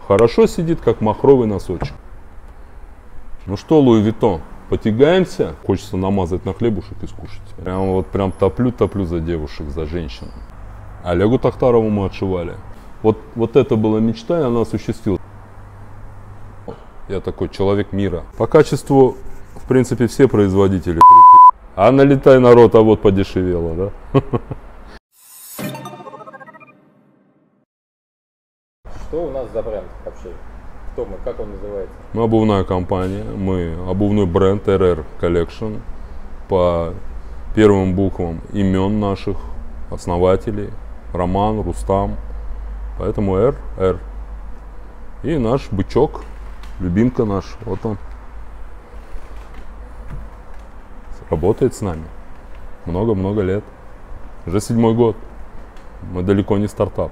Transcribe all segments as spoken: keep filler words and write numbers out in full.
Хорошо сидит, как махровый носочек. Ну что, Луи Виттон, потягаемся? Хочется намазать на хлебушек и скушать. Прям вот прям топлю-топлю за девушек, за женщин. Олегу Тахтарову мы отшивали. Вот, вот это была мечта, и она осуществилась. Я такой человек мира. По качеству, в принципе, все производители. А налетай, народ, а вот подешевело, да? Что у нас за бренд вообще? Кто мы? Как он называется? Мы обувная компания. Мы обувной бренд эр эр Collection. По первым буквам имен наших основателей. Роман, Рустам. Поэтому Р, Р. И наш бычок, любимка наш, вот он. Работает с нами. Много-много лет. Уже седьмой год. Мы далеко не стартап.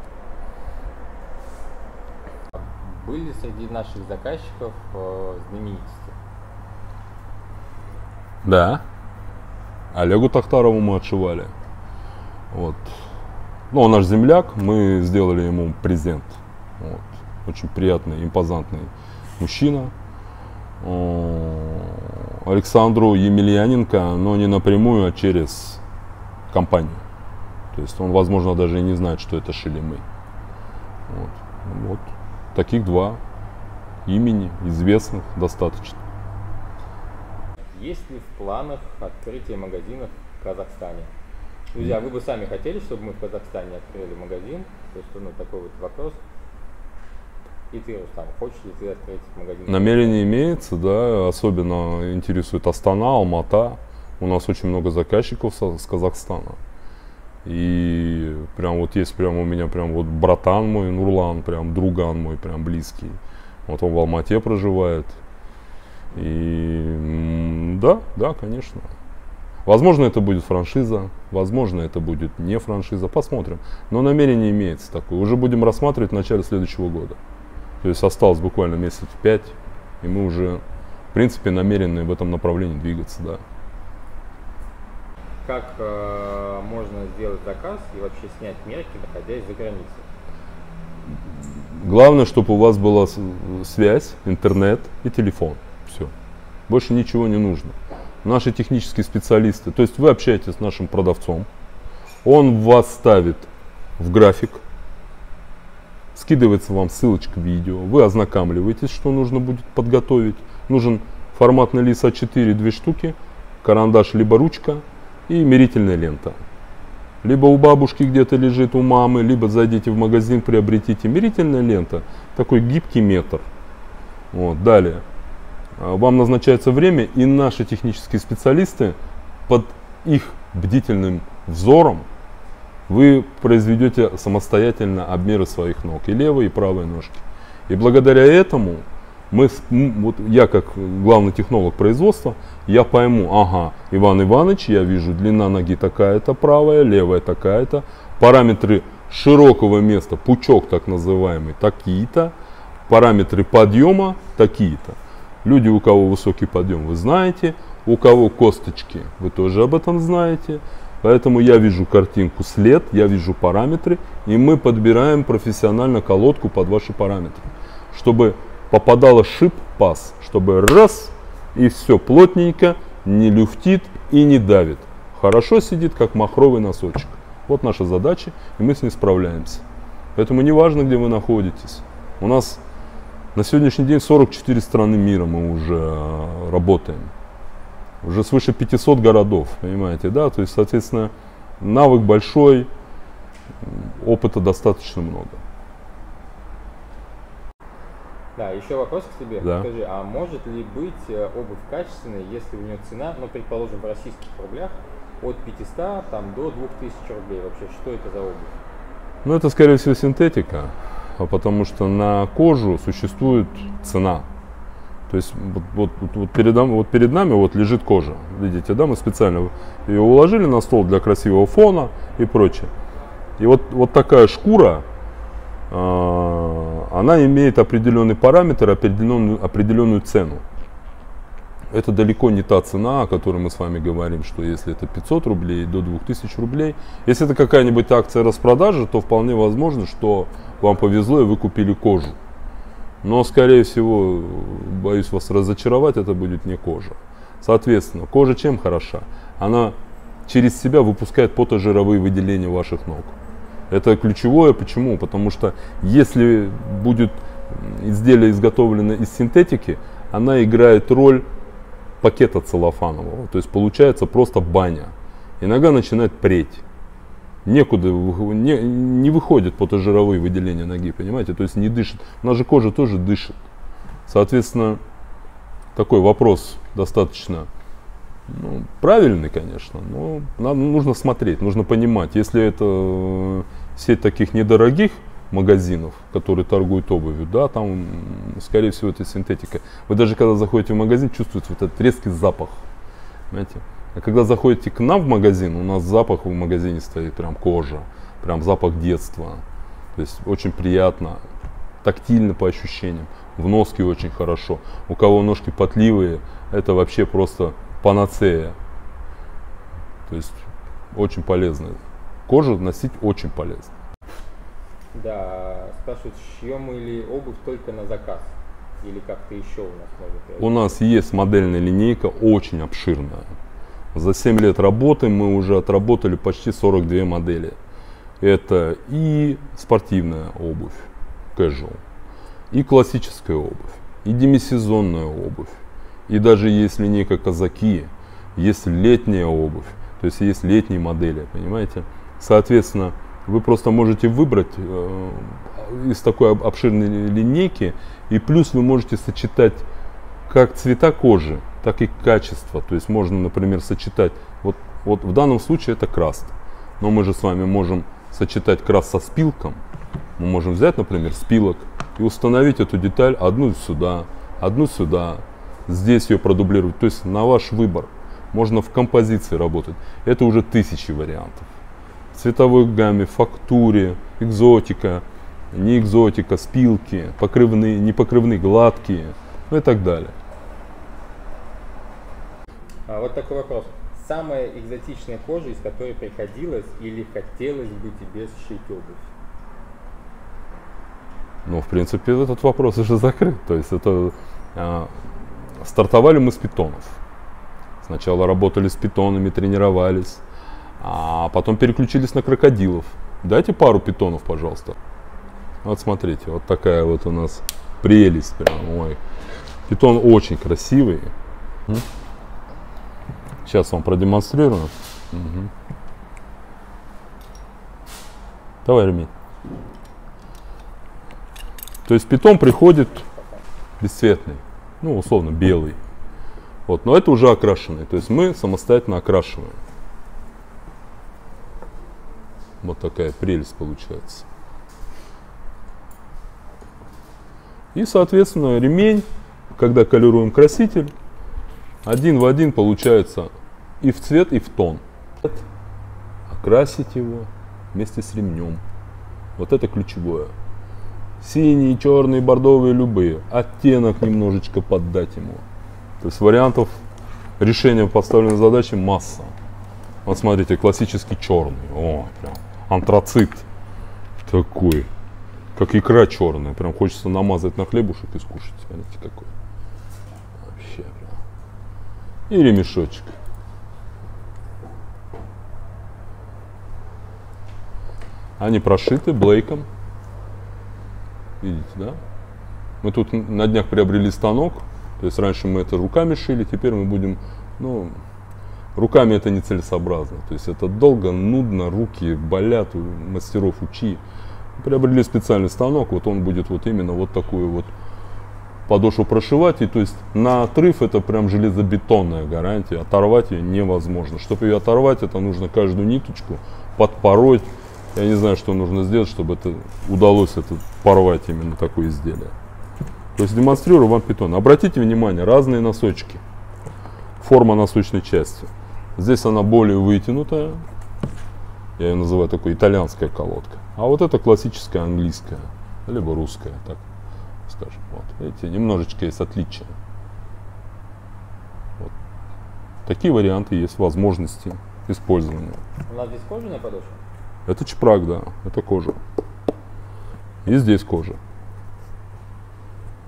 Были среди наших заказчиков э, знаменитости? Да. Олегу Тахтарову мы отшивали. Вот. Ну, он наш земляк, мы сделали ему презент. Вот. Очень приятный, импозантный мужчина. Александру Емельяненко, но не напрямую, а через компанию. То есть он, возможно, даже и не знает, что это шили мы. Вот. Вот. Таких два имени, известных достаточно. Есть ли в планах открытие магазинов в Казахстане? Друзья, вы бы сами хотели, чтобы мы в Казахстане открыли магазин? То есть, ну, такой вот вопрос. И ты, Рустам, хочешь ли ты открыть магазин? Намерение имеется, да, особенно интересует Астана, Алмата. У нас очень много заказчиков с Казахстана. И прям вот есть прям у меня прям вот братан мой, Нурлан, прям друган мой, прям близкий. Вот он в Алмате проживает. И да, да, конечно. Возможно, это будет франшиза, возможно, это будет не франшиза, посмотрим. Но намерение имеется такое. Уже будем рассматривать в начале следующего года. То есть осталось буквально месяцев пять, и мы уже, в принципе, намерены в этом направлении двигаться, да. Как э, можно сделать заказ и вообще снять мерки, находясь за границей? Главное, чтобы у вас была связь, интернет и телефон. Все. Больше ничего не нужно. Наши технические специалисты, то есть вы общаетесь с нашим продавцом, он вас ставит в график, скидывается вам ссылочка видео, вы ознакомливаетесь, что нужно будет подготовить. Нужен форматный лист а четыре, две штуки, карандаш либо ручка и мерительная лента. Либо у бабушки где-то лежит, у мамы, либо зайдите в магазин, приобретите мерительная лента, такой гибкий метр. Вот, далее. Вам назначается время, и наши технические специалисты под их бдительным взором вы произведете самостоятельно обмеры своих ног, и левой, и правой ножки. И благодаря этому мы, вот я как главный технолог производства, я пойму, ага, Иван Иванович, я вижу, длина ноги такая-то правая, левая такая-то, параметры широкого места, пучок так называемый, такие-то, параметры подъема такие-то. Люди, у кого высокий подъем, вы знаете, у кого косточки, вы тоже об этом знаете. Поэтому я вижу картинку след, я вижу параметры, и мы подбираем профессионально колодку под ваши параметры, чтобы попадало шип, паз, чтобы раз, и все плотненько, не люфтит и не давит. Хорошо сидит, как махровый носочек. Вот наша задача, и мы с ней справляемся. Поэтому не важно, где вы находитесь. У нас на сегодняшний день сорок четыре страны мира мы уже работаем. Уже свыше пятисот городов, понимаете, да? То есть, соответственно, навык большой, опыта достаточно много. Да, еще вопрос к тебе. Да. Скажи, а может ли быть обувь качественной, если у нее цена, ну, предположим, в российских рублях от пятисот там, до двух тысяч рублей? Вообще, что это за обувь? Ну, это, скорее всего, синтетика, потому что на кожу существует цена. То есть вот, вот, вот, перед, вот перед нами вот лежит кожа, видите, да, мы специально ее уложили на стол для красивого фона и прочее. И вот, вот такая шкура, э, она имеет определенный параметр, определенную, определенную цену. Это далеко не та цена, о которой мы с вами говорим, что если это пятьсот рублей до двух тысяч рублей. Если это какая-нибудь акция распродажи, то вполне возможно, что вам повезло и вы купили кожу. Но, скорее всего, боюсь вас разочаровать, это будет не кожа. Соответственно, кожа чем хороша? Она через себя выпускает потожировые выделения ваших ног. Это ключевое. Почему? Потому что если будет изделие изготовлено из синтетики, она играет роль пакета целлофанового. То есть получается просто баня. И нога начинает преть. Некуда, не, не выходят потожировые выделения ноги, понимаете? То есть не дышит. У нас же кожа тоже дышит. Соответственно, такой вопрос достаточно ну, правильный, конечно, но надо, нужно смотреть, нужно понимать. Если это сеть таких недорогих магазинов, которые торгуют обувью, да, там, скорее всего, это синтетика. Вы даже когда заходите в магазин, чувствуете вот этот резкий запах, понимаете? А когда заходите к нам в магазин, у нас запах в магазине стоит прям кожа, прям запах детства. То есть очень приятно, тактильно по ощущениям. В носке очень хорошо. У кого ножки потливые, это вообще просто панацея. То есть очень полезно. Кожу носить очень полезно. Да, спрашивают, шьем ли обувь только на заказ? Или как-то еще у нас может? У нас есть модельная линейка, очень обширная. За семь лет работы мы уже отработали почти сорок две модели. Это и спортивная обувь, casual, и классическая обувь, и демисезонная обувь. И даже есть линейка казаки, есть летняя обувь, то есть есть летние модели, понимаете? Соответственно, вы просто можете выбрать э, из такой обширной линейки, и плюс вы можете сочетать как цвета кожи, так и качество. То есть можно, например, сочетать, вот, вот в данном случае это краст, но мы же с вами можем сочетать краст со спилком. Мы можем взять, например, спилок и установить эту деталь одну сюда, одну сюда, здесь ее продублировать. То есть на ваш выбор. Можно в композиции работать. Это уже тысячи вариантов. В цветовой гамме, фактуре, экзотика, не экзотика, спилки, покрывные, непокрывные, гладкие, ну и так далее. А вот такой вопрос. Самая экзотичная кожа, из которой приходилось или хотелось бы тебе сшить обувь? Ну, в принципе, этот вопрос уже закрыт. То есть это а, стартовали мы с питонов. Сначала работали с питонами, тренировались, а потом переключились на крокодилов. Дайте пару питонов, пожалуйста. Вот смотрите, вот такая вот у нас прелесть прям. Ой. Питон очень красивый. Сейчас вам продемонстрирую. Угу. Давай ремень. То есть питон приходит бесцветный, ну условно белый. Вот, но это уже окрашенный. То есть мы самостоятельно окрашиваем. Вот такая прелесть получается. И соответственно ремень, когда колируем краситель, один в один получается и в цвет, и в тон. Окрасить его вместе с ремнем. Вот это ключевое. Синий, черный, бордовый, любые. Оттенок немножечко поддать ему. То есть вариантов решения поставленной задачи масса. Вот смотрите, классический черный. О, прям антрацит. Такой. Как икра черная. Прям хочется намазать на хлебушек и скушать. Смотрите, какой. Вообще прям. И ремешочек. Они прошиты блейком. Видите, да? Мы тут на днях приобрели станок. То есть раньше мы это руками шили, теперь мы будем, ну, руками это нецелесообразно. То есть это долго, нудно, руки болят, у мастеров учи. Приобрели специальный станок, вот он будет вот именно вот такую вот подошву прошивать. И то есть на отрыв это прям железобетонная гарантия, оторвать ее невозможно. Чтобы ее оторвать, это нужно каждую ниточку подпороть. Я не знаю, что нужно сделать, чтобы это удалось это порвать именно такое изделие. То есть демонстрирую вам питон. Обратите внимание, разные носочки. Форма носочной части. Здесь она более вытянутая. Я ее называю такой итальянская колодка. А вот это классическая английская. Либо русская, так скажем. Вот. Видите, немножечко есть отличия. Вот. Такие варианты есть, возможности использования. У нас здесь кожаная подошва? Это чпрак, да. Это кожа. И здесь кожа.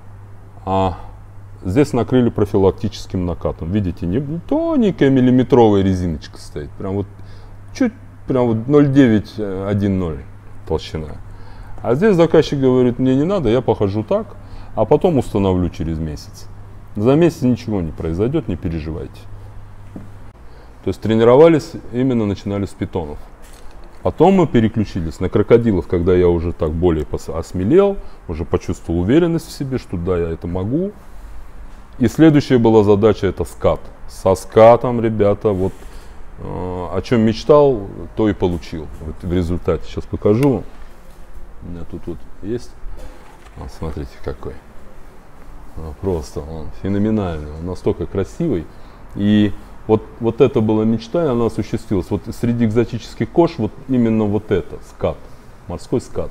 А здесь накрыли профилактическим накатом. Видите, не тоненькая миллиметровая резиночка стоит. Прям вот чуть, прям вот ноль девять один ноль толщина. А здесь заказчик говорит, мне не надо, я похожу так, а потом установлю через месяц. За месяц ничего не произойдет, не переживайте. То есть тренировались, именно начинали с питонов. Потом мы переключились на крокодилов, когда я уже так более осмелел, уже почувствовал уверенность в себе, что да, я это могу. И следующая была задача, это скат. Со скатом, ребята, вот э, о чем мечтал, то и получил. Вот в результате сейчас покажу. У меня тут вот есть. Вот, смотрите, какой. Просто он феноменальный, он настолько красивый. И вот, вот это была мечта, и она осуществилась. Вот среди экзотических кож вот именно вот это, скат, морской скат.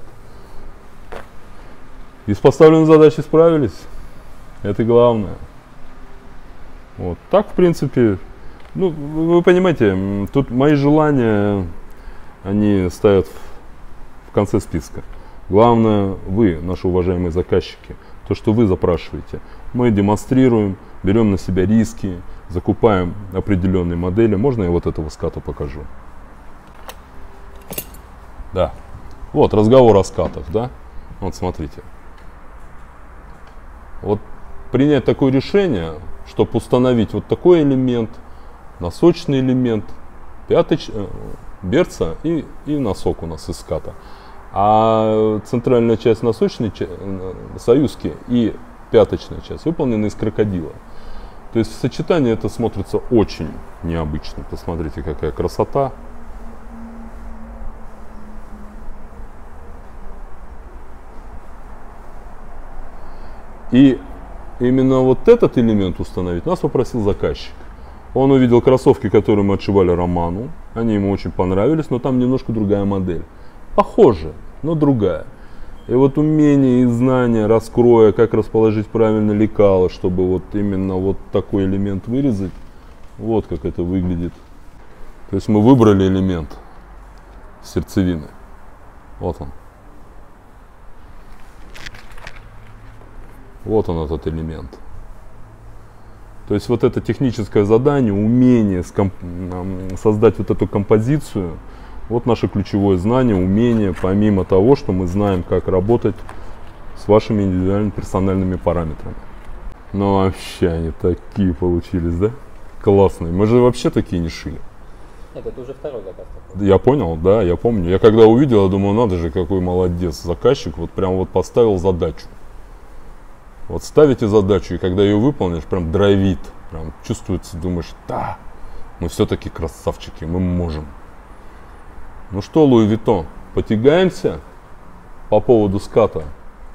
И с поставленной задачей справились. Это главное. Вот. Так, в принципе, ну, вы понимаете, тут мои желания, они стоят в, в конце списка. Главное, вы, наши уважаемые заказчики, то, что вы запрашиваете. Мы демонстрируем, берем на себя риски, закупаем определенные модели. Можно я вот этого ската покажу? Да. Вот разговор о скатах, да? Вот смотрите. Вот принять такое решение, чтобы установить вот такой элемент, носочный элемент, пяточ, берца и, и носок у нас из ската. А центральная часть носочной союзки и пяточная часть выполнены из крокодила. То есть в сочетании это смотрится очень необычно. Посмотрите, какая красота. И именно вот этот элемент установить нас попросил заказчик. Он увидел кроссовки, которые мы отшивали Роману. Они ему очень понравились, но там немножко другая модель. Похоже, но другая. И вот умение и знание раскроя, как расположить правильно лекало, чтобы вот именно вот такой элемент вырезать, вот как это выглядит. То есть мы выбрали элемент сердцевины. Вот он. Вот он, этот элемент. То есть вот это техническое задание, умение создать вот эту композицию, вот наше ключевое знание, умение, помимо того, что мы знаем, как работать с вашими индивидуальными персональными параметрами. Ну вообще они такие получились, да? Классные. Мы же вообще такие не шили. Нет, это уже второй заказ такой. Я понял, да, я помню. Я когда увидел, я думаю, надо же, какой молодец заказчик, вот прям вот поставил задачу. Вот ставите задачу, и когда ее выполнишь, прям драйвит, прям чувствуется, думаешь, да, мы все-таки красавчики, мы можем. Ну что, Луи Виттон, потягаемся по поводу ската?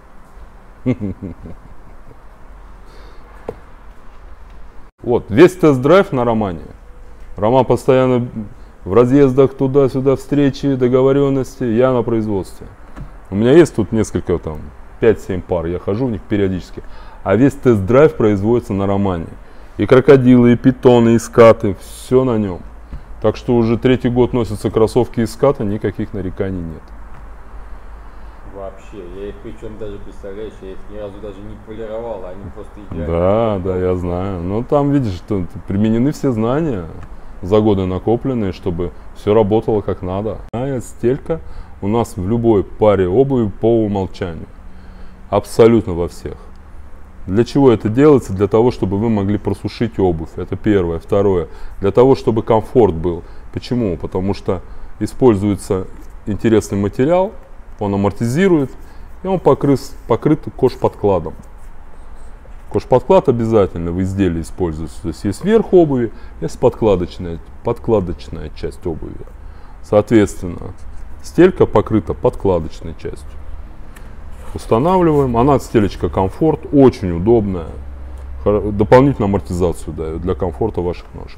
Вот, весь тест-драйв на Романе. Роман постоянно в разъездах туда-сюда, встречи, договоренности, я на производстве. У меня есть тут несколько, там, пять-семь пар, я хожу в них периодически. А весь тест-драйв производится на Романе. И крокодилы, и питоны, и скаты, все на нем. Так что уже третий год носятся кроссовки из ската, никаких нареканий нет. Вообще, я их причем даже, представляешь, я их ни разу даже не полировал, они просто идеально. Да, да, я знаю. Но там, видишь, что применены все знания, за годы накопленные, чтобы все работало как надо. А стелька у нас в любой паре обуви по умолчанию. Абсолютно во всех. Для чего это делается? Для того, чтобы вы могли просушить обувь. Это первое. Второе. Для того, чтобы комфорт был. Почему? Потому что используется интересный материал, он амортизирует, и он покрыт, покрыт кожподкладом. Кожподклад обязательно в изделии используется. То есть есть верх обуви, есть подкладочная, подкладочная часть обуви. Соответственно, стелька покрыта подкладочной частью. Устанавливаем, она стелечка комфорт, очень удобная, дополнительную амортизацию дает для комфорта ваших ножек.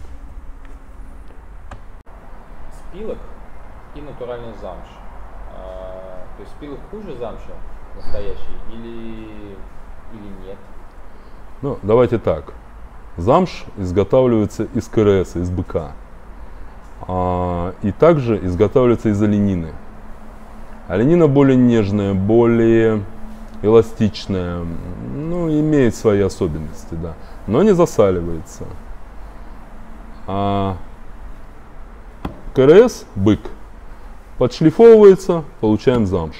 Спилок и натуральный замш. А, то есть спилок хуже замша настоящий или, или нет? Ну, давайте так. Замш изготавливается из КРС, из быка. А, и также изготавливается из оленины. Оленина более нежная, более эластичная, ну, имеет свои особенности, да, но не засаливается. А КРС, бык, подшлифовывается, получаем замш.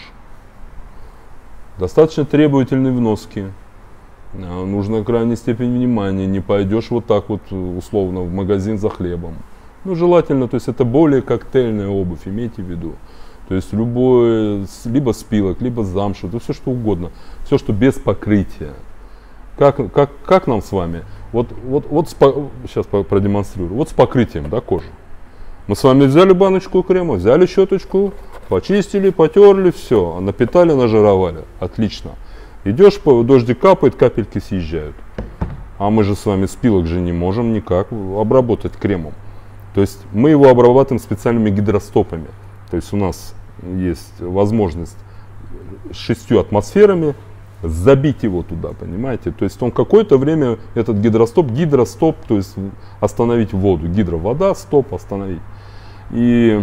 Достаточно требовательные вноски. Нужна крайняя степень внимания. Не пойдешь вот так вот условно в магазин за хлебом. Ну, желательно, то есть это более коктейльная обувь, имейте в виду. То есть любое, либо спилок, либо замша, то все что угодно. Все, что без покрытия. Как, как, как нам с вами? Вот, вот, вот с, сейчас продемонстрирую. Вот с покрытием, да, кожи. Мы с вами взяли баночку крема, взяли щеточку, почистили, потерли, все, напитали, нажировали. Отлично. Идешь, по дождик капает, капельки съезжают. А мы же с вами спилок же не можем никак обработать кремом. То есть мы его обрабатываем специальными гидростопами. То есть у нас есть возможность с шестью атмосферами забить его туда, понимаете? То есть он какое-то время, этот гидростоп, гидростоп, то есть остановить воду. Гидро, вода, стоп, остановить. И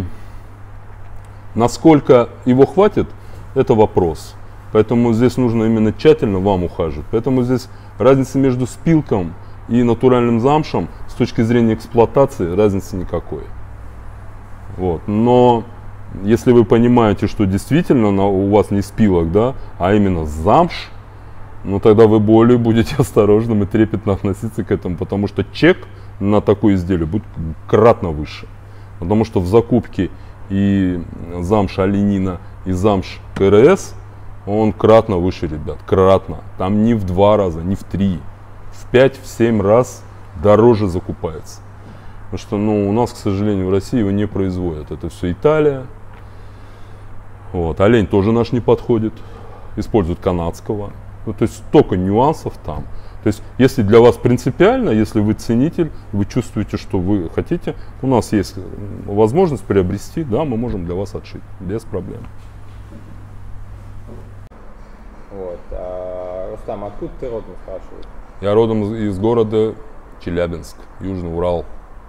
насколько его хватит, это вопрос. Поэтому здесь нужно именно тщательно вам ухаживать. Поэтому здесь разница между спилком и натуральным замшем с точки зрения эксплуатации разницы никакой. Вот. Но если вы понимаете, что действительно на, у вас не спилок, да, а именно замш, ну тогда вы более будете осторожным и трепетно относиться к этому, потому что чек на такое изделие будет кратно выше. Потому что в закупке и замш оленина, и замш КРС, он кратно выше, ребят, кратно. Там не в два раза, не в три, в пять, в семь раз дороже закупается. Потому что, ну, у нас, к сожалению, в России его не производят. Это все Италия. Вот. Олень тоже наш не подходит. Используют канадского. Ну, то есть столько нюансов там. То есть, если для вас принципиально, если вы ценитель, вы чувствуете, что вы хотите, у нас есть возможность приобрести, да, мы можем для вас отшить, без проблем. Вот. А, Рустам, откуда ты родом, спрашивают? Я родом из города Челябинск, Южный Урал.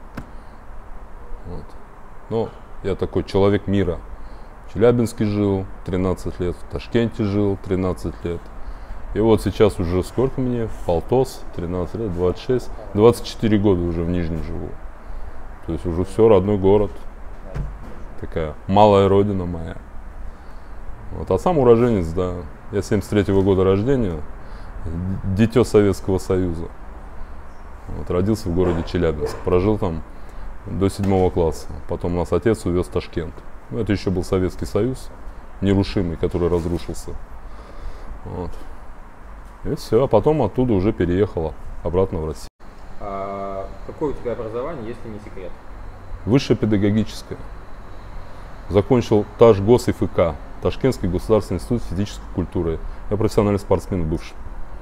Вот. Ну, я такой человек мира. В Челябинске жил тринадцать лет, в Ташкенте жил тринадцать лет. И вот сейчас уже сколько мне? Полтос, тринадцать лет, двадцать шесть, двадцать четыре года уже в Нижнем живу. То есть уже все, родной город. Такая малая родина моя. Вот. А сам уроженец, да. Я семьдесят третьего года рождения, дитё Советского Союза. Вот. Родился в городе Челябинск, прожил там до седьмого класса. Потом нас отец увез в Ташкент. Ну, это еще был Советский Союз, нерушимый, который разрушился. Вот. И все, а потом оттуда уже переехала обратно в Россию. А какое у тебя образование, если не секрет? Высшее педагогическое. Закончил Ташгос ИФК, Ташкентский государственный институт физической культуры. Я профессиональный спортсмен бывший.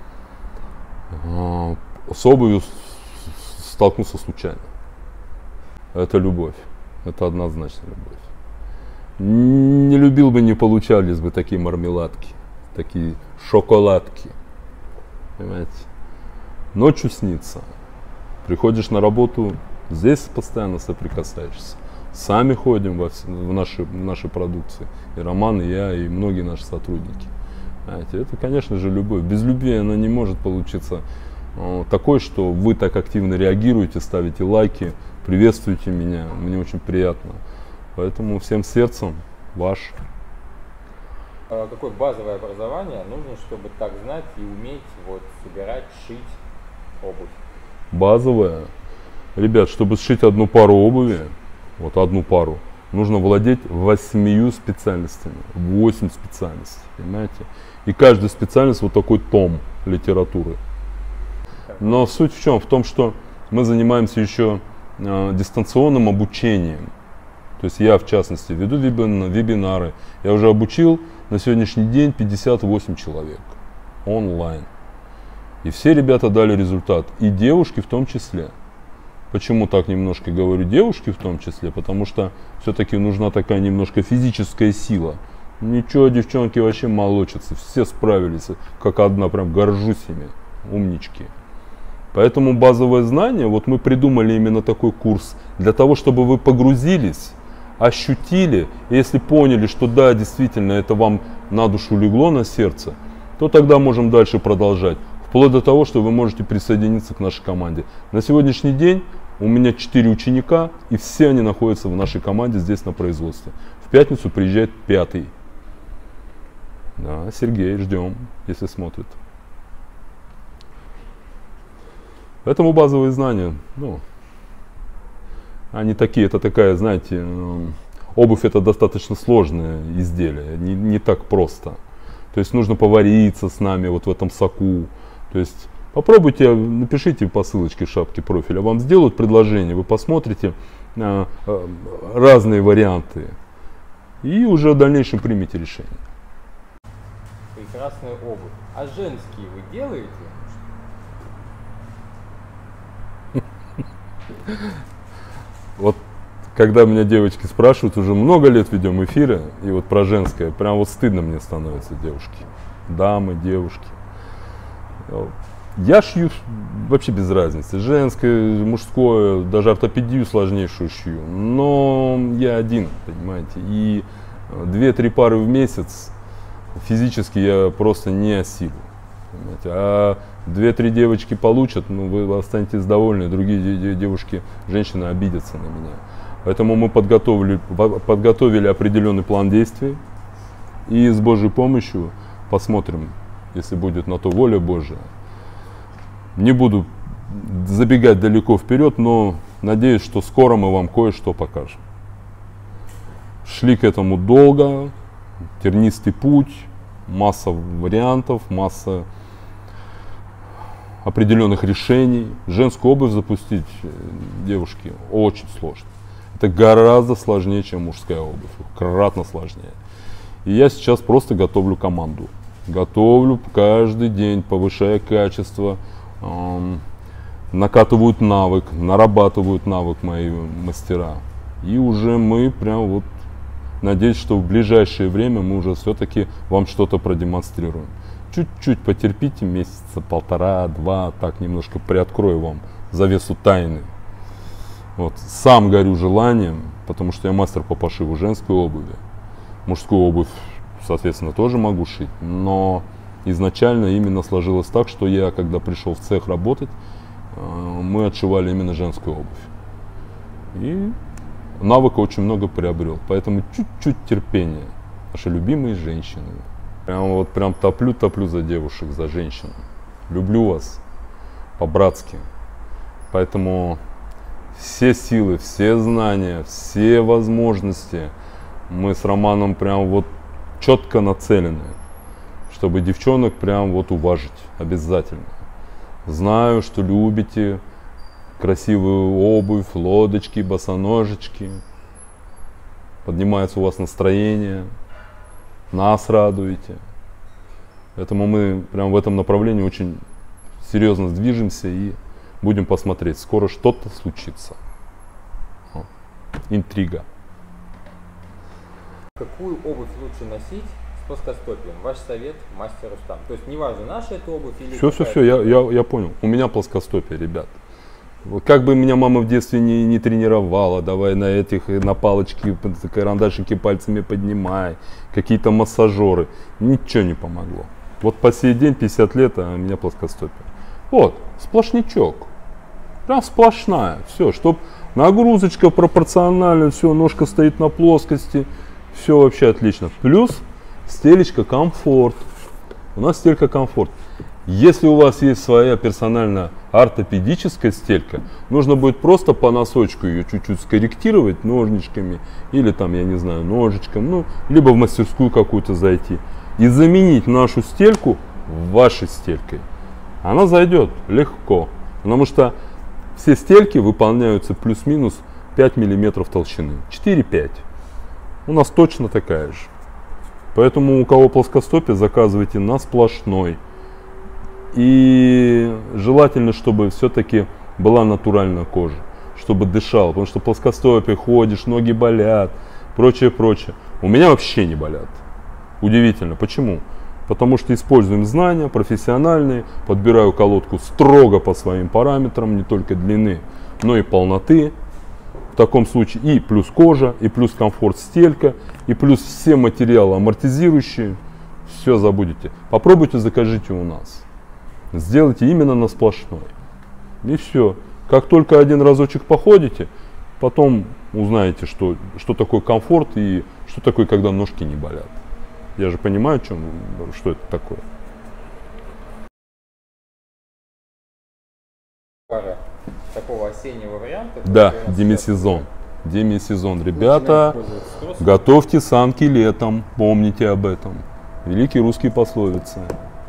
С обувью столкнулся случайно. Это любовь. Это однозначно любовь. Не любил бы, не получались бы такие мармеладки, такие шоколадки. Понимаете? Ночью снится. Приходишь на работу, здесь постоянно соприкасаешься. Сами ходим во, в, нашей, в нашей продукции. И Роман, и я, и многие наши сотрудники. Понимаете? Это, конечно же, любовь. Без любви она не может получиться э, такой, что вы так активно реагируете, ставите лайки, приветствуете меня. Мне очень приятно. Поэтому всем сердцем ваш. Какое базовое образование нужно, чтобы так знать и уметь вот, собирать, шить обувь? Базовое. Ребят, чтобы сшить одну пару обуви, вот одну пару, нужно владеть восьмию специальностями. Восемь специальностей, понимаете? И каждая специальность вот такой том литературы. Но суть в чем? В том, что мы занимаемся еще э, дистанционным обучением. То есть я, в частности, веду вебинары. Я уже обучил на сегодняшний день пятьдесят восемь человек онлайн. И все ребята дали результат. И девушки в том числе. Почему так немножко говорю девушки в том числе? Потому что все-таки нужна такая немножко физическая сила. Ничего, девчонки вообще молочатся. Все справились как одна. Прям горжусь ими. Умнички. Поэтому базовое знание, вот мы придумали именно такой курс. Для того, чтобы вы погрузились, ощутили, и если поняли, что да, действительно, это вам на душу легло, на сердце, то тогда можем дальше продолжать. Вплоть до того, что вы можете присоединиться к нашей команде. На сегодняшний день у меня четыре ученика, и все они находятся в нашей команде здесь на производстве. В пятницу приезжает пятый. Да, Сергей, ждем, если смотрит. Поэтому базовые знания, ну, они такие, это такая, знаете, обувь это достаточно сложное изделие, не, не так просто. То есть нужно повариться с нами вот в этом соку. То есть попробуйте, напишите по ссылочке в шапке профиля, вам сделают предложение, вы посмотрите а, а, разные варианты и уже в дальнейшем примите решение. Прекрасная обувь. А женские вы делаете? Вот когда меня девочки спрашивают, уже много лет ведем эфиры, и вот про женское, прям вот стыдно мне становится, девушки, дамы, девушки. Я шью вообще без разницы, женское, мужское, даже ортопедию сложнейшую шью, но я один, понимаете, и две-три пары в месяц физически я просто не осилю, понимаете? А две-три девочки получат, ну вы останетесь довольны, другие девушки, женщины обидятся на меня. Поэтому мы подготовили, подготовили определенный план действий и с Божьей помощью посмотрим, если будет на то воля Божия. Не буду забегать далеко вперед, но надеюсь, что скоро мы вам кое-что покажем. Шли к этому долго, тернистый путь, масса вариантов, масса определенных решений. Женскую обувь запустить, девушки, очень сложно. Это гораздо сложнее, чем мужская обувь, кратно сложнее. И я сейчас просто готовлю команду. Готовлю каждый день, повышая качество, эм, накатывают навык, нарабатывают навык мои мастера. И уже мы прям вот, надеюсь, что в ближайшее время мы уже все-таки вам что-то продемонстрируем. Чуть-чуть потерпите, месяца полтора-два, так немножко приоткрою вам завесу тайны. Вот. Сам горю желанием, потому что я мастер по пошиву женской обуви. Мужскую обувь, соответственно, тоже могу шить, но изначально именно сложилось так, что я, когда пришел в цех работать, мы отшивали именно женскую обувь. И навыка очень много приобрел, поэтому чуть-чуть терпения. Наши любимые женщины. Прям вот прям топлю-топлю за девушек, за женщин. Люблю вас по-братски. Поэтому все силы, все знания, все возможности мы с Романом прям вот четко нацелены, чтобы девчонок прям вот уважить обязательно. Знаю, что любите красивую обувь, лодочки, босоножечки. Поднимается у вас настроение, нас радуете. Поэтому мы прям в этом направлении очень серьезно движемся и будем посмотреть. Скоро что-то случится. О, интрига. Какую обувь лучше носить с плоскостопием? Ваш совет, мастер Рустам. То есть неважно, наша это обувь или... Все, все, все, я, я, я понял. У меня плоскостопие, ребят. Вот как бы меня мама в детстве не, не тренировала, давай на этих, на палочки, карандашики пальцами поднимай, какие-то массажеры. Ничего не помогло. Вот по сей день, пятьдесят лет, а у меня плоскостопие. Вот, сплошнячок. Прям сплошная. Все, чтоб нагрузочка пропорциональная, все, ножка стоит на плоскости. Все вообще отлично. Плюс стелечка комфорт. У нас стелька комфорт. Если у вас есть своя персональная ортопедическая стелька, нужно будет просто по носочку ее чуть-чуть скорректировать ножничками или там, я не знаю, ножичком, ну, либо в мастерскую какую-то зайти и заменить нашу стельку вашей стелькой. Она зайдет легко, потому что все стельки выполняются плюс-минус пять миллиметров толщины, четыре-пять. У нас точно такая же. Поэтому у кого плоскостопие, заказывайте на сплошной. И желательно, чтобы все-таки была натуральная кожа, чтобы дышала, потому что плоскостопие, ходишь, ноги болят, прочее, прочее. У меня вообще не болят. Удивительно. Почему? Потому что используем знания профессиональные, подбираю колодку строго по своим параметрам, не только длины, но и полноты. В таком случае и плюс кожа, и плюс комфорт стелька, и плюс все материалы амортизирующие. все забудете. Попробуйте, закажите у нас. Сделайте именно на сплошной. И все. Как только один разочек походите, потом узнаете, что, что такое комфорт и что такое, когда ножки не болят. Я же понимаю, чем, что это такое. Пара такого осеннего варианта. Да, демисезон. Демисезон. Ребята, готовьте санки летом, помните об этом. Великие русские пословицы.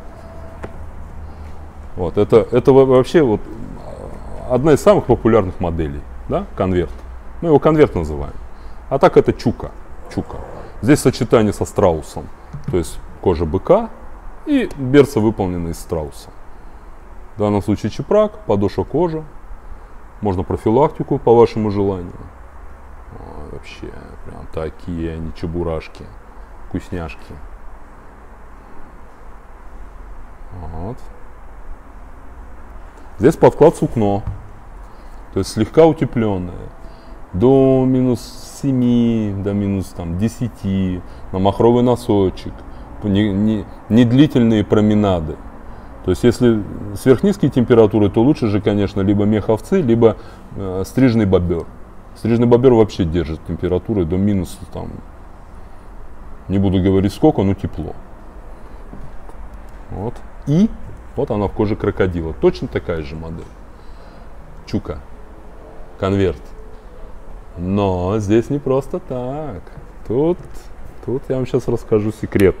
Вот, это, это вообще вот одна из самых популярных моделей, да, конверт. Мы его конверт называем. А так это чука. Чука. Здесь сочетание со страусом. То есть кожа быка и берцы, выполненные из страуса. В данном случае чепрак, подошва кожи. Можно профилактику по вашему желанию. Ой, вообще, прям такие они чебурашки, вкусняшки. Вот. Здесь подклад сукно, то есть слегка утепленное. До минус семи, до минус там, десяти, на махровый носочек, не, не, не длительные променады. То есть если сверхнизкие температуры, то лучше же, конечно, либо мех овцы, либо э, стрижный бобер. Стрижный бобер вообще держит температуры до минуса, там, не буду говорить сколько, но тепло. Вот. И вот она в коже крокодила. Точно такая же модель. Чука. Конверт. Но здесь не просто так. Тут, тут я вам сейчас расскажу секрет.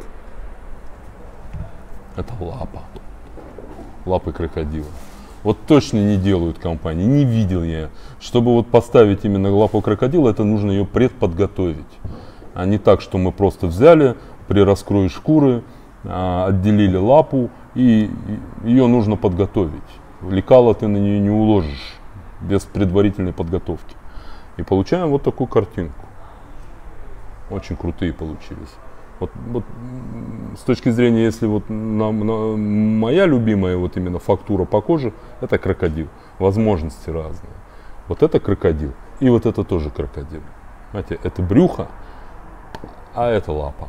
Это лапа. Лапы крокодила. Вот точно не делают компании. Не видел я. Чтобы вот поставить именно лапу крокодила, это нужно ее предподготовить. А не так, что мы просто взяли, при раскрое шкуры, отделили лапу, и ее нужно подготовить. Лекало ты на нее не уложишь без предварительной подготовки. И получаем вот такую картинку. Очень крутые получились. Вот, вот с точки зрения, если вот на, на, моя любимая вот именно фактура по коже, это крокодил. Возможности разные. Вот это крокодил. И вот это тоже крокодил. Знаете, это брюхо, а это лапа.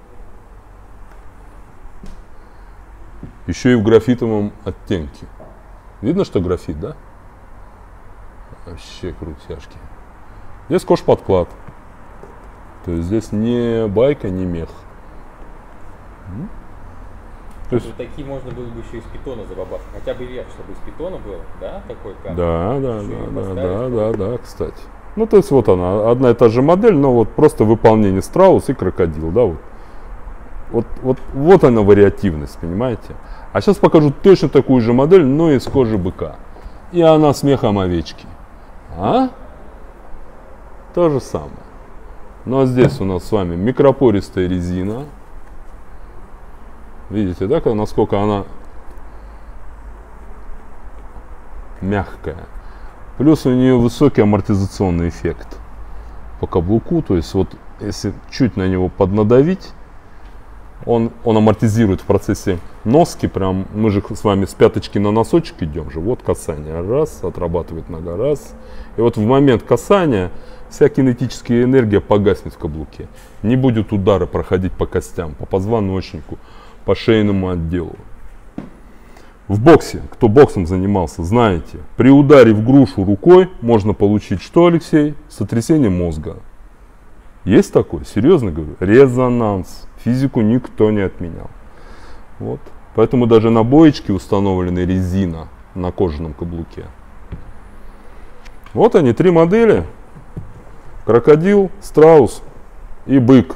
Еще и в графитовом оттенке. Видно, что графит, да? Вообще крутяшки. Здесь кожподклад. То есть здесь не байка, не мех. То есть вот такие можно было бы еще из питона забабахать. Хотя бы верх, чтобы из питона был, да? Такой прям. Да, да, да, да, да, да, кстати. Ну, то есть вот она, одна и та же модель, но вот просто выполнение страус и крокодил, да, вот. Вот, вот, вот она вариативность, понимаете? А сейчас покажу точно такую же модель, но из кожи быка. И она с мехом овечки. А? То же самое. Ну а здесь у нас с вами микропористая резина. Видите, да, насколько она мягкая. Плюс у нее высокий амортизационный эффект по каблуку. То есть вот если чуть на него поднадавить, Он, он амортизирует в процессе носки, прям, мы же с вами с пяточки на носочек идем же, вот касание, раз, отрабатывает нога, раз. И вот в момент касания вся кинетическая энергия погаснет в каблуке. Не будет удара проходить по костям, по позвоночнику, по шейному отделу. В боксе, кто боксом занимался, знаете, при ударе в грушу рукой можно получить что, Алексей? Сотрясение мозга. Есть такое? Серьезно говорю? Резонанс. Физику никто не отменял. Вот. Поэтому даже на боечке установлена резина на кожаном каблуке. Вот они, три модели. Крокодил, страус и бык.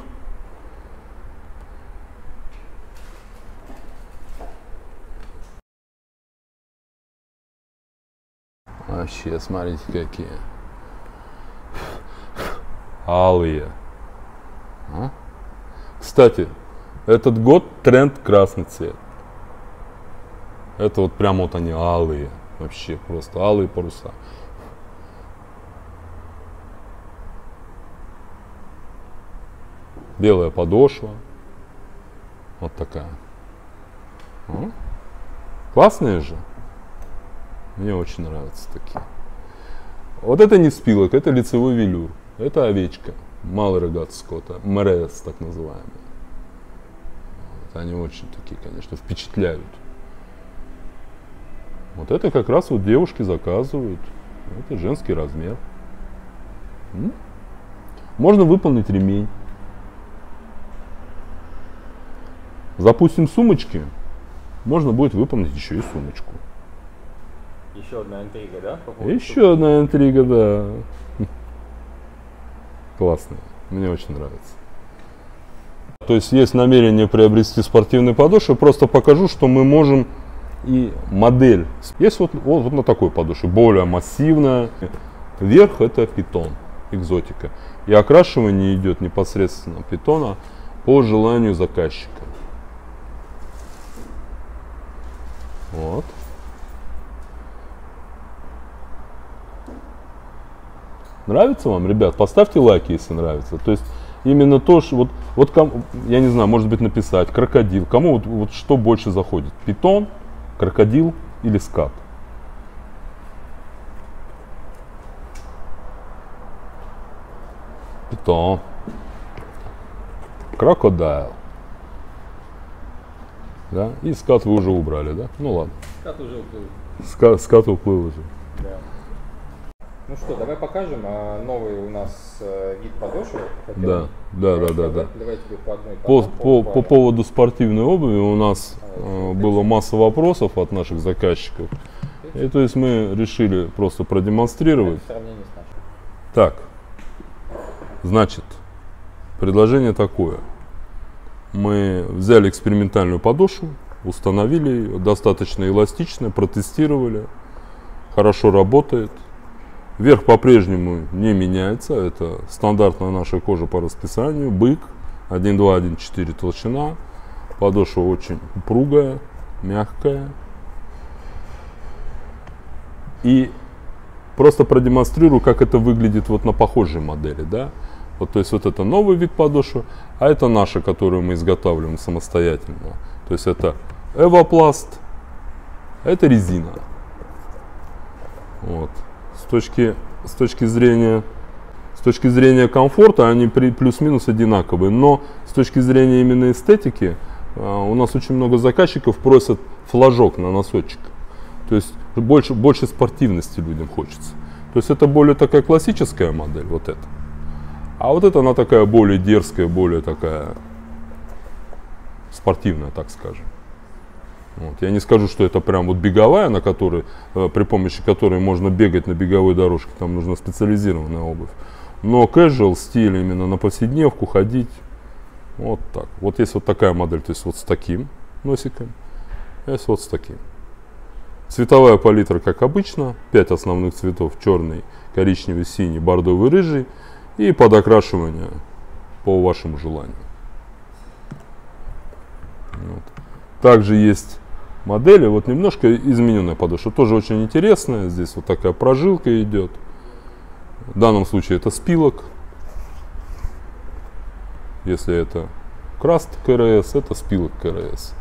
Вообще, смотрите, какие. Алые. А? Кстати, этот год тренд красный цвет. Это вот прям вот они алые. Вообще просто алые паруса. Белая подошва. Вот такая. А? Классные же. Мне очень нравятся такие. Вот это не спилок, это лицевой велюр. Это овечка. Малый рогатый скот, МРС так называемый. Они очень такие, конечно, впечатляют. Вот это как раз вот девушки заказывают. Это женский размер. М? Можно выполнить ремень. Запустим сумочки. Можно будет выполнить еще и сумочку. Еще одна интрига, да? Еще одна интрига, да. Классно. Мне очень нравится. То есть есть намерение приобрести спортивные подошвы. Просто покажу, что мы можем и модель. Есть вот, вот, вот на такой подошве. Более массивная. Верх это питон. Экзотика. И окрашивание идет непосредственно питона по желанию заказчика. Вот. Нравится вам, ребят? Поставьте лайки, если нравится. То есть именно то, что вот, вот кому, я не знаю, может быть написать крокодил. Кому вот, вот что больше заходит? Питон, крокодил или скат? Питон. Крокодайл. Да? И скат вы уже убрали, да? Ну ладно. Скат уже уплыл. Ска, скат уплыл уже. Да. Ну что, давай покажем а, новый у нас э, вид подошвы. Да, да, да, да, да. Давайте по одной. По, по, по поводу спортивной обуви у нас э, было масса вопросов от наших заказчиков. И то есть мы решили просто продемонстрировать. В сравнении с нашим. Так, значит, предложение такое. Мы взяли экспериментальную подошву, установили ее, достаточно эластичная, протестировали, хорошо работает. Верх по-прежнему не меняется, это стандартная наша кожа по расписанию, бык, один два один четыре толщина, подошва очень упругая, мягкая. И просто продемонстрирую, как это выглядит вот на похожей модели, да. Вот, то есть вот это новый вид подошвы, а это наша, которую мы изготавливаем самостоятельно. То есть это эвопласт, это резина. Вот. С точки, с точки зрения, с точки зрения комфорта они плюс-минус одинаковые, но с точки зрения именно эстетики у нас очень много заказчиков просят флажок на носочек. То есть больше, больше спортивности людям хочется. То есть это более такая классическая модель, вот эта. А вот эта она такая более дерзкая, более такая спортивная, так скажем. Вот. Я не скажу, что это прям вот беговая, на которой, при помощи которой можно бегать на беговой дорожке, там нужна специализированная обувь. Но casual стиль именно на повседневку ходить, вот так. Вот есть вот такая модель, то есть вот с таким носиком, есть вот с таким. Цветовая палитра, как обычно, пять основных цветов: черный, коричневый, синий, бордовый, рыжий. И под окрашивание по вашему желанию. Вот. Также есть модели, вот немножко измененная подошва, тоже очень интересная. Здесь вот такая прожилка идет. В данном случае это спилок. Если это краст КРС, это спилок КРС.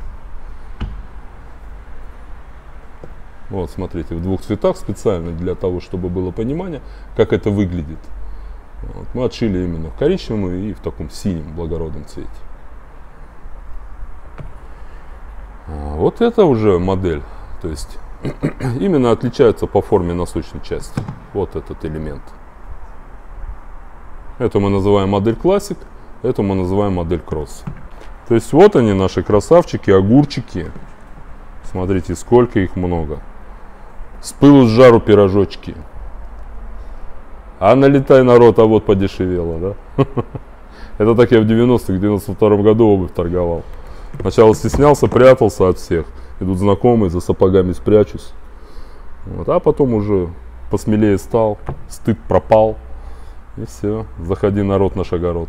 Вот, смотрите, в двух цветах специально для того, чтобы было понимание, как это выглядит. Вот, мы отшили именно в коричневом и в таком синем благородном цвете. А вот это уже модель, то есть именно отличается по форме носочной части. Вот этот элемент. Это мы называем модель классик, это мы называем модель кросс. То есть вот они, наши красавчики, огурчики. Смотрите, сколько их много. С пылу с жару пирожочки. А налетай, народ, а вот подешевело, да? Это так я в девяностых, в девяносто втором году обувь торговал. Сначала стеснялся, прятался от всех. Идут знакомые, за сапогами спрячусь. Вот. А потом уже посмелее стал, стыд пропал. И все, заходи, народ, наш огород.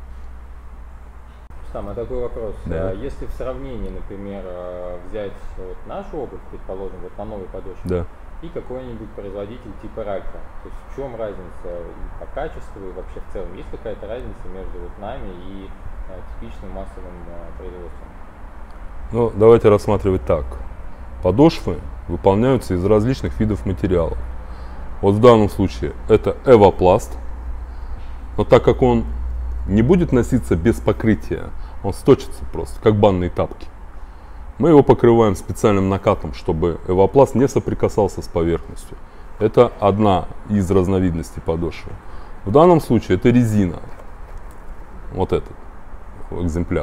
Самый такой вопрос. Да. Если в сравнении, например, взять вот нашу обувь, предположим, вот на новой подошве, Да. и какой-нибудь производитель типа Ральфа. То есть в чем разница и по качеству, и вообще в целом? Есть какая-то разница между вот нами и э, типичным массовым э, производством? Ну, давайте рассматривать так. Подошвы выполняются из различных видов материалов. Вот в данном случае это эвопласт, но так как он не будет носиться без покрытия, он сточится просто, как банные тапки. Мы его покрываем специальным накатом, чтобы эвопласт не соприкасался с поверхностью. Это одна из разновидностей подошвы. В данном случае это резина. Вот этот экземпляр.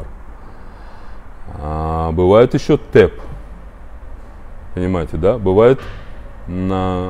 А бывает еще тэп. Понимаете, да? Бывает на...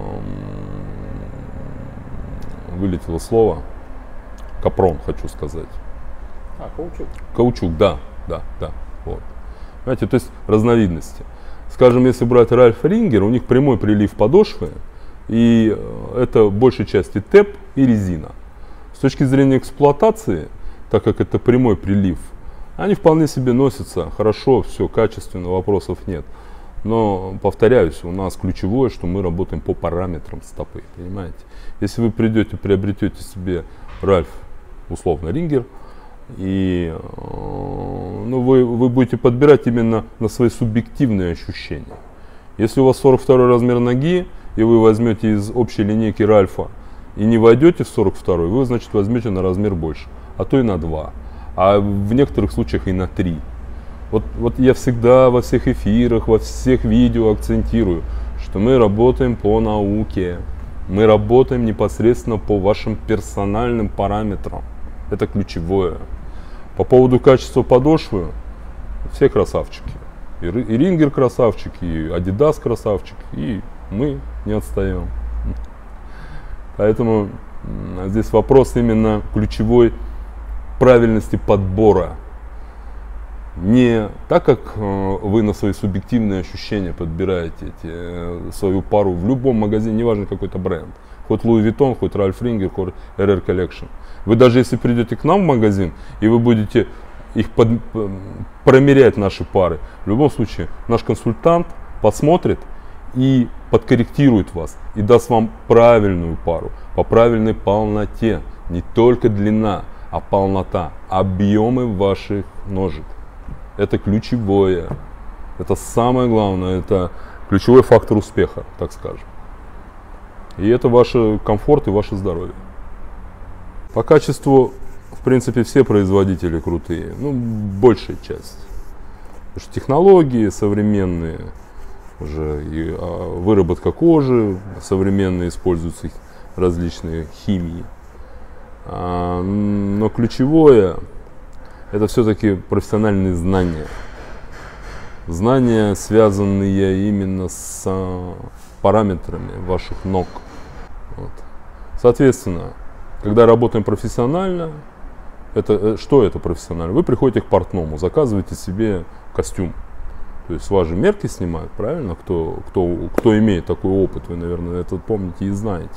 Вылетело слово. Капрон, хочу сказать. А, каучук. Каучук, да, да, да. Вот. Понимаете, то есть разновидности. Скажем, если брать Ральф Рингер, у них прямой прилив подошвы, и это большей части тэп и резина. С точки зрения эксплуатации, так как это прямой прилив, они вполне себе носятся хорошо, все качественно, вопросов нет. Но, повторяюсь, у нас ключевое, что мы работаем по параметрам стопы, понимаете. Если вы придете, приобретете себе Ральф, условно, Рингер, и ну, вы, вы будете подбирать именно на свои субъективные ощущения. Если у вас сорок второй размер ноги, и вы возьмете из общей линейки Ральфа и не войдете в сорок второй, вы, значит, возьмете на размер больше, а то и на два, а в некоторых случаях и на три. Вот, вот я всегда во всех эфирах, во всех видео акцентирую, что мы работаем по науке, мы работаем непосредственно по вашим персональным параметрам. Это ключевое. По поводу качества подошвы, все красавчики. И, и Рингер красавчик, и Adidas красавчик, и мы не отстаем. Поэтому здесь вопрос именно ключевой правильности подбора. Не так, как вы на свои субъективные ощущения подбираете эти, свою пару в любом магазине, неважно какой то бренд. Хоть Louis Vuitton, хоть Ralph Ringer, хоть эр эр Collection. Вы даже если придете к нам в магазин, и вы будете их под, промерять наши пары, в любом случае наш консультант посмотрит и подкорректирует вас, и даст вам правильную пару, по правильной полноте. Не только длина, а полнота, объемы ваших ножек. Это ключевое. Это самое главное, это ключевой фактор успеха, так скажем. И это ваш комфорт и ваше здоровье. По качеству, в принципе, все производители крутые, ну, большая часть. Потому что технологии современные, уже и а, выработка кожи, современные используются различные химии. А, но ключевое, это все-таки профессиональные знания. Знания, связанные именно с а, параметрами ваших ног. Вот. Соответственно, когда работаем профессионально, это, что это профессионально? Вы приходите к портному, заказываете себе костюм. То есть с вас же мерки снимают, правильно? Кто, кто, кто имеет такой опыт, вы, наверное, это помните и знаете.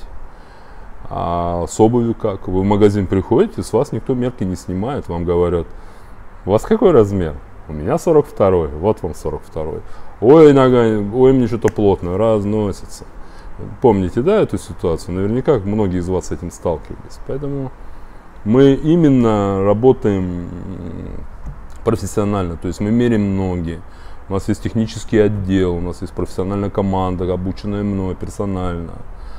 А с обувью как? Вы в магазин приходите, с вас никто мерки не снимает, вам говорят, у вас какой размер? У меня сорок второй, вот вам сорок второй. Ой, нога, ой, мне что-то плотно, разносится. Помните, да, эту ситуацию? Наверняка многие из вас с этим сталкивались. Поэтому мы именно работаем профессионально, то есть мы меряем ноги. У нас есть технический отдел, у нас есть профессиональная команда, обученная мной персонально.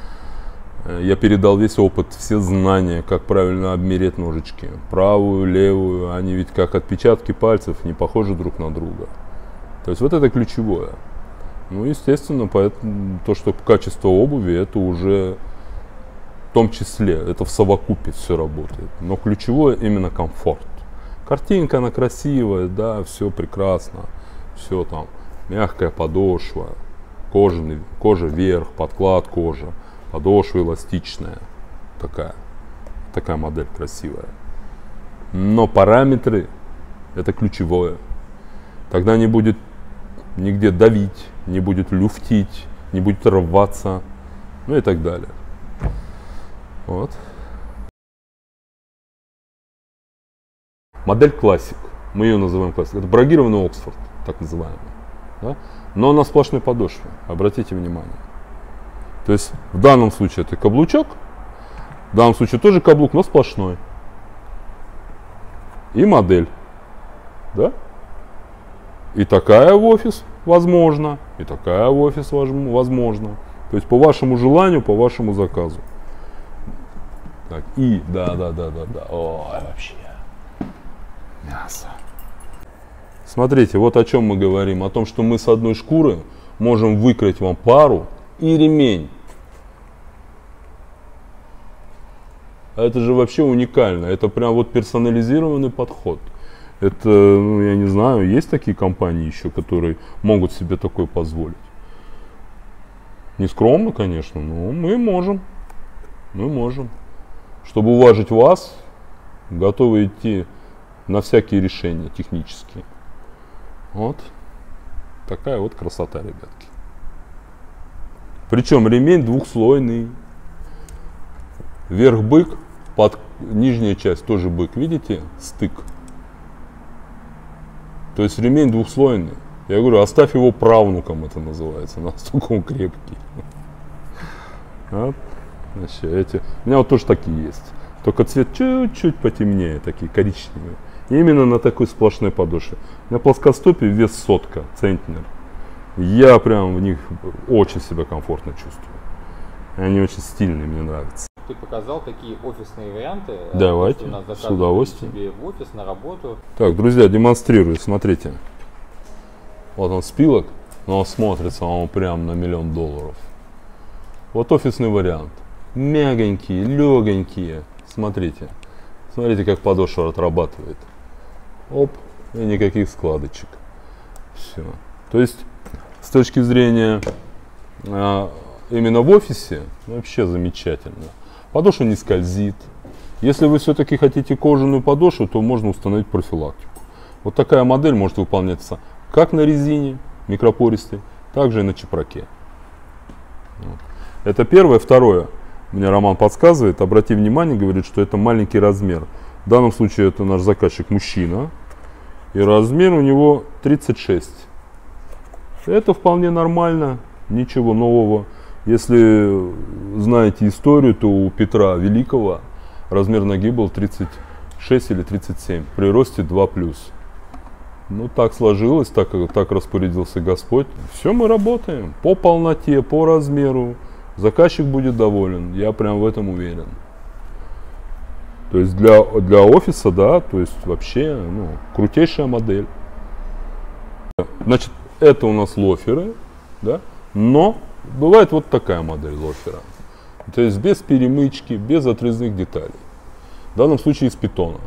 Я передал весь опыт, все знания, как правильно обмерять ножички. Правую, левую, они ведь как отпечатки пальцев, не похожи друг на друга. То есть вот это ключевое. Ну, естественно, поэтому, то, что качество обуви, это уже в том числе, это в совокупе все работает. Но ключевое именно комфорт. Картинка, она красивая, да, все прекрасно. Все там, мягкая подошва, кожаный, кожа вверх, подклад кожи, подошва эластичная. Такая, такая модель красивая. Но параметры, это ключевое. Тогда не будет нигде давить, не будет люфтить, не будет рваться, ну и так далее. Вот. Модель классик, мы ее называем классик. Это брагированный Оксфорд, так называемый. Да? Но на сплошной подошве, обратите внимание. То есть в данном случае это каблучок, в данном случае тоже каблук, но сплошной. И модель. Да? И такая в офис возможно, и такая в офис возможно. То есть по вашему желанию, по вашему заказу. Так, и, да, да, да, да, да. Ой, вообще. Мясо. Смотрите, вот о чем мы говорим. О том, что мы с одной шкуры можем выкроить вам пару и ремень. Это же вообще уникально. Это прям вот персонализированный подход. Это, ну, я не знаю, есть такие компании еще, которые могут себе такое позволить. Не скромно, конечно, но мы можем. Мы можем. Чтобы уважить вас, готовы идти на всякие решения технические. Вот. Такая вот красота, ребятки. Причем ремень двухслойный. Верх бык, под нижняя часть тоже бык. Видите? Стык. То есть ремень двухслойный. Я говорю, оставь его правнукам, это называется. Настолько он крепкий. Вот. Значит, эти. У меня вот тоже такие есть. Только цвет чуть-чуть потемнее, такие коричневые. И именно на такой сплошной подошве. На плоскостопе вес сотка, центнер. Я прям в них очень себя комфортно чувствую. Они очень стильные, мне нравятся. Ты показал такие офисные варианты. Давайте, с удовольствием. Себе в офис, на работу. Так, друзья, демонстрирую, смотрите. Вот он спилок, но он смотрится он прям на миллион долларов. Вот офисный вариант. Мягонькие, легонькие. Смотрите. Смотрите, как подошва отрабатывает. Оп, и никаких складочек. Все. То есть, с точки зрения а, именно в офисе, вообще замечательно. Подошва не скользит. Если вы все-таки хотите кожаную подошву, то можно установить профилактику. Вот такая модель может выполняться как на резине микропористой, так же и на чепраке. Вот. Это первое. Второе. Мне Роман подсказывает, обрати внимание, говорит, что это маленький размер. В данном случае это наш заказчик мужчина. И размер у него тридцать шесть. Это вполне нормально, ничего нового. Если знаете историю, то у Петра Великого размер ноги был тридцать шесть или тридцать семь, при росте два плюс. Ну так сложилось, так, так распорядился Господь. Все, мы работаем по полноте, по размеру. Заказчик будет доволен, я прям в этом уверен. То есть для, для офиса, да, то есть вообще, ну, крутейшая модель. Значит, это у нас лоферы, да, но бывает вот такая модель лофера. То есть без перемычки, без отрезных деталей. В данном случае из питона.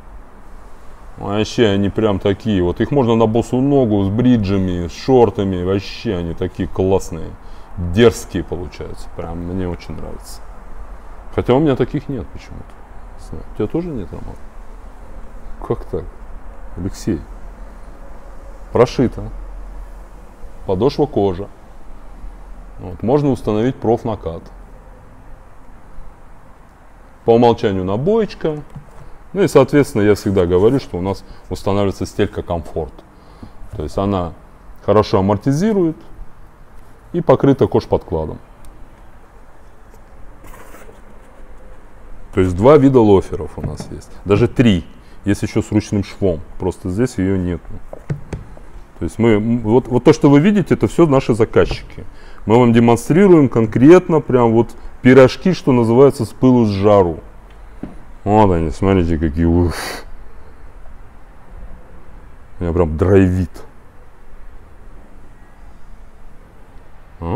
Вообще они прям такие, вот их можно на босу ногу с бриджами, с шортами, вообще они такие классные. Дерзкие получаются, прям мне очень нравится. Хотя у меня таких нет почему-то. У тебя тоже нет, Роман? Как так, Алексей? Прошито. Подошва кожа. Вот. Можно установить профнакат. По умолчанию набоечка. Ну и соответственно я всегда говорю, что у нас устанавливается стелька комфорт. То есть она хорошо амортизирует. И покрыта кожподкладом. То есть два вида лоферов у нас есть. Даже три. Есть еще с ручным швом. Просто здесь ее нет. То есть мы, вот, вот то, что вы видите, это все наши заказчики. Мы вам демонстрируем конкретно прям вот пирожки, что называется, с пылу с жару. Вот они, смотрите, какие. Ух. Меня прям драйвит. А?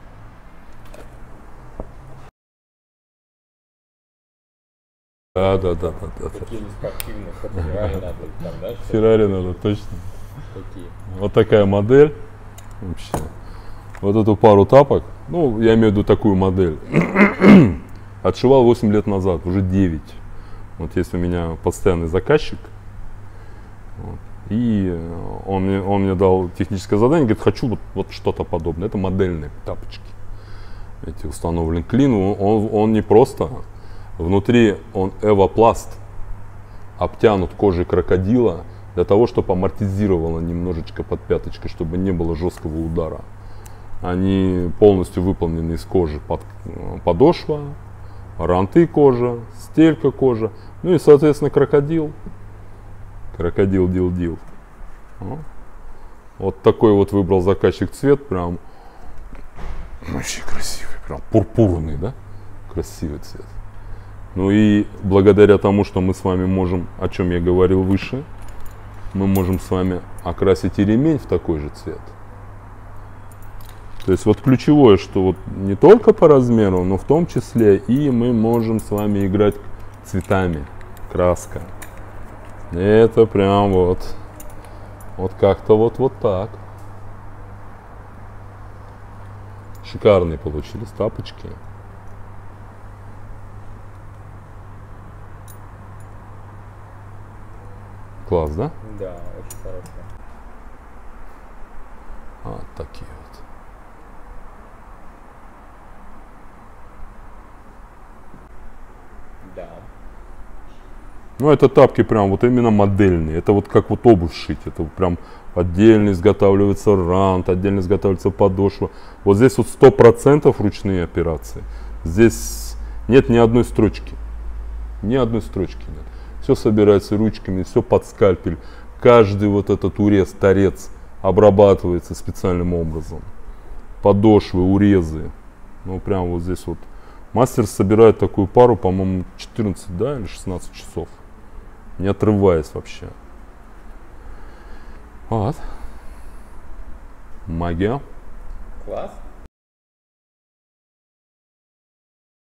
Да, да, да, да, да. Такие спортивные, как Феррари надо, там, да? Феррари надо, точно. Такие. Вот такая модель. Вообще. Вот эту пару тапок, ну, я имею в виду такую модель, отшивал восемь лет назад, уже девять. Вот есть у меня постоянный заказчик. Вот. И он мне, он мне дал техническое задание, говорит, хочу вот, вот что-то подобное. Это модельные тапочки. Эти установлены клин, он, он не просто, внутри он эвопласт, обтянут кожей крокодила, для того, чтобы амортизировало немножечко под пяточкой, чтобы не было жесткого удара. Они полностью выполнены из кожи под, подошва, ранты кожа, стелька кожа, ну и соответственно крокодил. Крокодил дил-дил. Вот такой вот выбрал заказчик цвет, прям очень красивый, прям пурпурный, да? Красивый цвет. Ну и благодаря тому, что мы с вами можем, о чем я говорил выше, мы можем с вами окрасить и ремень в такой же цвет. То есть вот ключевое, что вот не только по размеру, но в том числе и мы можем с вами играть цветами, краска. Это прям вот, вот как-то вот, вот так. Шикарные получились тапочки. Класс, да? Да, очень хорошо. Вот такие вот. Да. Ну, это тапки прям вот именно модельные. Это вот как вот обувь шить. Это прям отдельно изготавливается рант, отдельно изготавливается подошва. Вот здесь вот сто процентов ручные операции. Здесь нет ни одной строчки. Ни одной строчки нет. Все собирается ручками, все под скальпель. Каждый вот этот урез, торец обрабатывается специальным образом. Подошвы, урезы. Ну, прям вот здесь вот. Мастер собирает такую пару, по-моему, четырнадцать, да, или шестнадцать часов. Не отрываясь вообще. Вот. Магия. Класс.